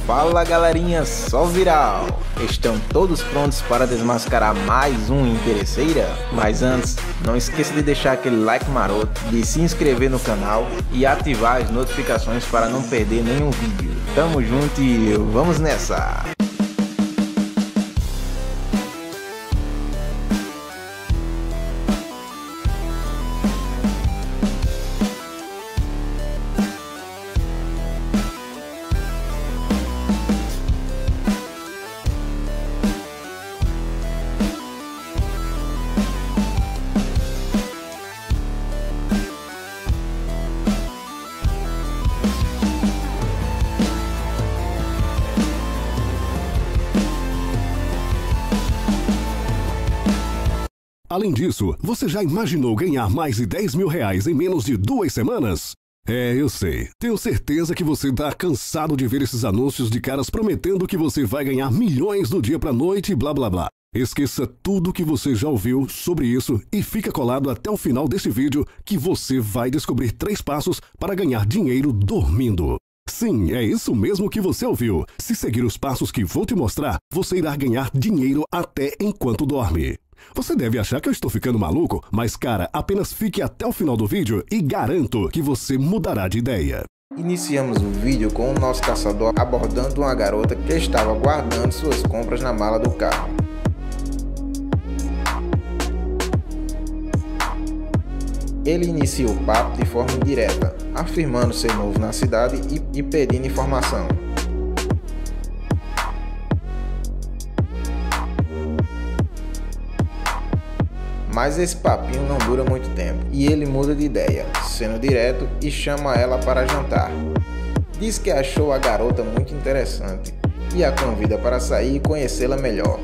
Fala galerinha, só viral! Estão todos prontos para desmascarar mais um interesseira? Mas antes, não esqueça de deixar aquele like maroto, de se inscrever no canal e ativar as notificações para não perder nenhum vídeo. Tamo junto e vamos nessa! Além disso, você já imaginou ganhar mais de 10 mil reais em menos de 2 semanas? Eu sei. Tenho certeza que você tá cansado de ver esses anúncios de caras prometendo que você vai ganhar milhões do dia pra noite e blá blá blá. Esqueça tudo que você já ouviu sobre isso e fica colado até o final desse vídeo que você vai descobrir 3 passos para ganhar dinheiro dormindo. Sim, é isso mesmo que você ouviu. Se seguir os passos que vou te mostrar, você irá ganhar dinheiro até enquanto dorme. Você deve achar que eu estou ficando maluco, mas cara, apenas fique até o final do vídeo e garanto que você mudará de ideia. Iniciamos o vídeo com o nosso caçador abordando uma garota que estava guardando suas compras na mala do carro. Ele inicia o papo de forma indireta, afirmando ser novo na cidade e pedindo informação. Mas esse papinho não dura muito tempo, e ele muda de ideia, sendo direto e chama ela para jantar. Diz que achou a garota muito interessante, e a convida para sair e conhecê-la melhor.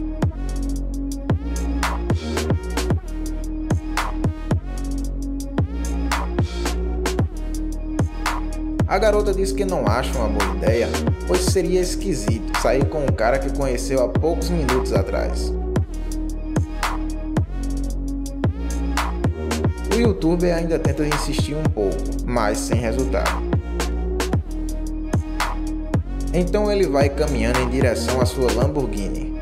A garota diz que não acha uma boa ideia, pois seria esquisito sair com um cara que conheceu há poucos minutos atrás. O youtuber ainda tenta insistir um pouco, mas sem resultado. Então ele vai caminhando em direção à sua Lamborghini.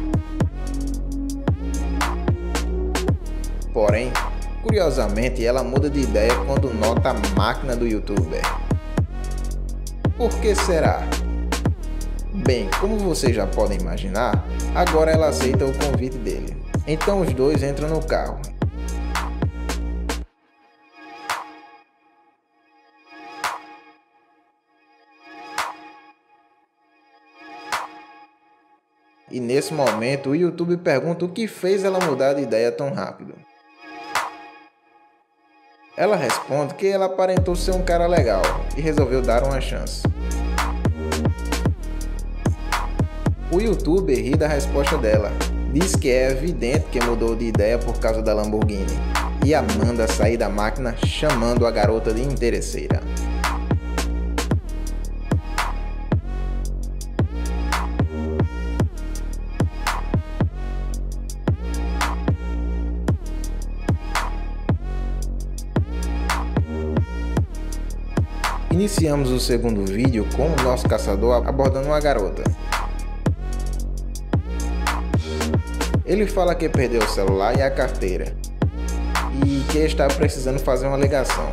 Porém, curiosamente, ela muda de ideia quando nota a máquina do youtuber. Por que será? Bem, como vocês já podem imaginar, agora ela aceita o convite dele. Então os dois entram no carro. E nesse momento o YouTube pergunta o que fez ela mudar de ideia tão rápido. Ela responde que ela aparentou ser um cara legal e resolveu dar uma chance. O YouTuber ri da resposta dela, diz que é evidente que mudou de ideia por causa da Lamborghini e a manda sair da máquina chamando a garota de interesseira. Iniciamos o segundo vídeo com o nosso caçador abordando uma garota. Ele fala que perdeu o celular e a carteira e que está precisando fazer uma ligação.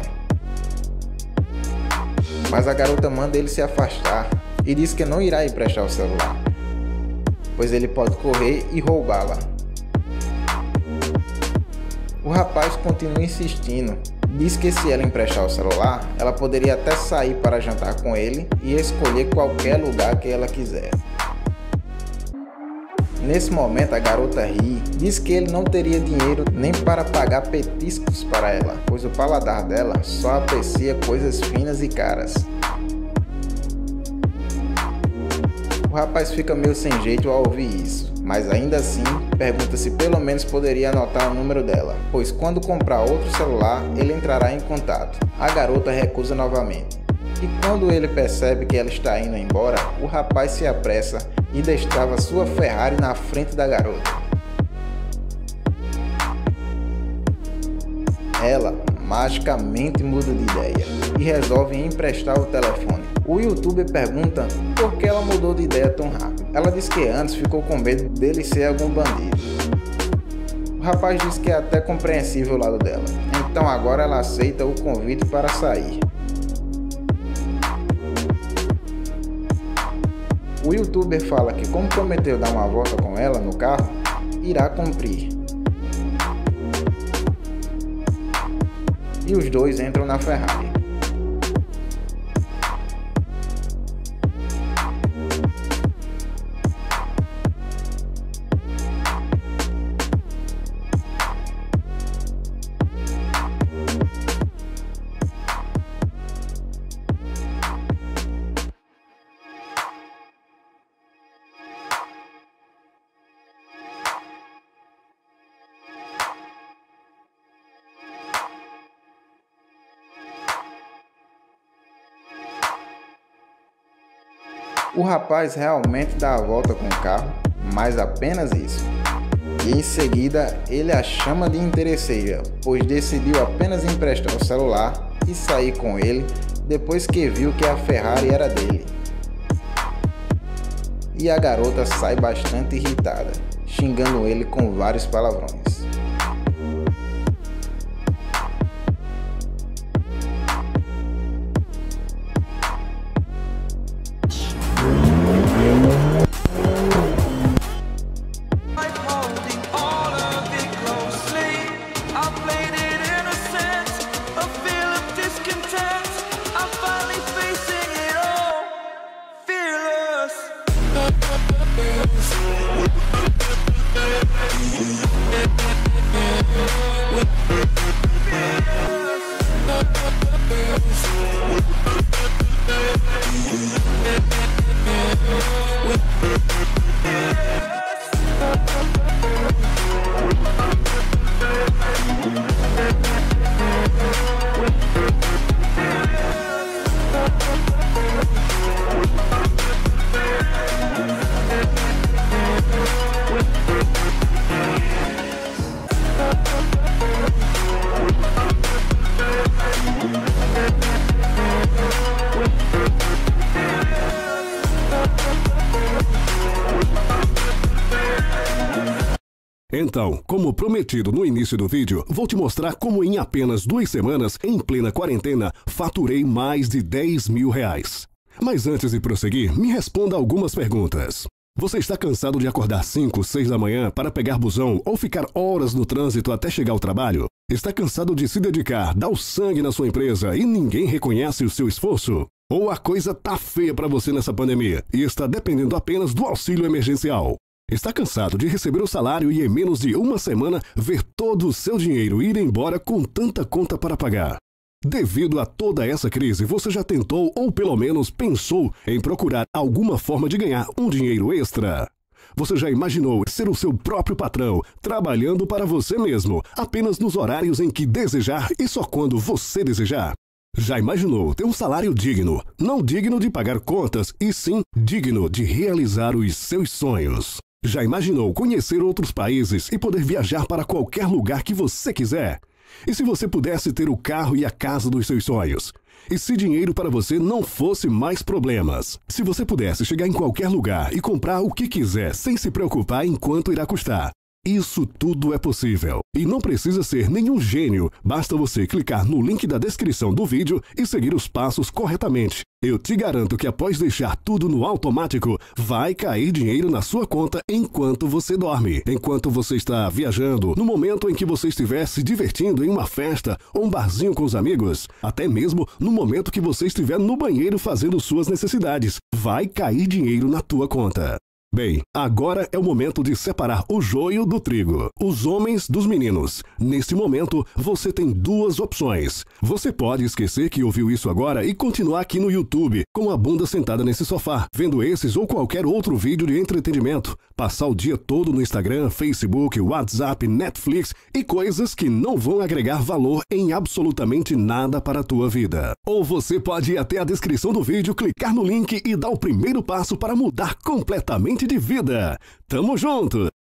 Mas a garota manda ele se afastar e diz que não irá emprestar o celular, pois ele pode correr e roubá-la. O rapaz continua insistindo. Diz que se ela emprestar o celular, ela poderia até sair para jantar com ele e escolher qualquer lugar que ela quiser. Nesse momento a garota ri, diz que ele não teria dinheiro nem para pagar petiscos para ela, pois o paladar dela só aprecia coisas finas e caras. O rapaz fica meio sem jeito ao ouvir isso, mas ainda assim pergunta se pelo menos poderia anotar o número dela, pois quando comprar outro celular ele entrará em contato. A garota recusa novamente, e quando ele percebe que ela está indo embora, o rapaz se apressa e destrava sua Ferrari na frente da garota. Ela magicamente muda de ideia e resolve emprestar o telefone. O youtuber pergunta por que ela mudou de ideia tão rápido. Ela diz que antes ficou com medo dele ser algum bandido. O rapaz diz que é até compreensível o lado dela, então agora ela aceita o convite para sair. O youtuber fala que, como prometeu dar uma volta com ela no carro, irá cumprir. E os dois entram na Ferrari. O rapaz realmente dá a volta com o carro, mas apenas isso. E em seguida ele a chama de interesseira, pois decidiu apenas emprestar o celular e sair com ele depois que viu que a Ferrari era dele. E a garota sai bastante irritada, xingando ele com vários palavrões. Então, como prometido no início do vídeo, vou te mostrar como em apenas 2 semanas, em plena quarentena, faturei mais de 10 mil reais. Mas antes de prosseguir, me responda algumas perguntas. Você está cansado de acordar 5, 6 da manhã para pegar busão ou ficar horas no trânsito até chegar ao trabalho? Está cansado de se dedicar, dar o sangue na sua empresa e ninguém reconhece o seu esforço? Ou a coisa tá feia para você nessa pandemia e está dependendo apenas do auxílio emergencial? Está cansado de receber o salário e em menos de 1 semana ver todo o seu dinheiro ir embora com tanta conta para pagar? Devido a toda essa crise, você já tentou ou pelo menos pensou em procurar alguma forma de ganhar um dinheiro extra? Você já imaginou ser o seu próprio patrão, trabalhando para você mesmo, apenas nos horários em que desejar e só quando você desejar? Já imaginou ter um salário digno, não digno de pagar contas, e sim digno de realizar os seus sonhos? Já imaginou conhecer outros países e poder viajar para qualquer lugar que você quiser? E se você pudesse ter o carro e a casa dos seus sonhos? E se dinheiro para você não fosse mais problemas? Se você pudesse chegar em qualquer lugar e comprar o que quiser sem se preocupar em quanto irá custar? Isso tudo é possível. E não precisa ser nenhum gênio, basta você clicar no link da descrição do vídeo e seguir os passos corretamente. Eu te garanto que após deixar tudo no automático, vai cair dinheiro na sua conta enquanto você dorme, enquanto você está viajando, no momento em que você estiver se divertindo em uma festa ou um barzinho com os amigos, até mesmo no momento que você estiver no banheiro fazendo suas necessidades, vai cair dinheiro na tua conta. Bem, agora é o momento de separar o joio do trigo, os homens dos meninos. Neste momento, você tem 2 opções. Você pode esquecer que ouviu isso agora e continuar aqui no YouTube, com a bunda sentada nesse sofá, vendo esses ou qualquer outro vídeo de entretenimento. Passar o dia todo no Instagram, Facebook, WhatsApp, Netflix e coisas que não vão agregar valor em absolutamente nada para a tua vida. Ou você pode ir até a descrição do vídeo, clicar no link e dar o primeiro passo para mudar completamente de vida. Tamo junto!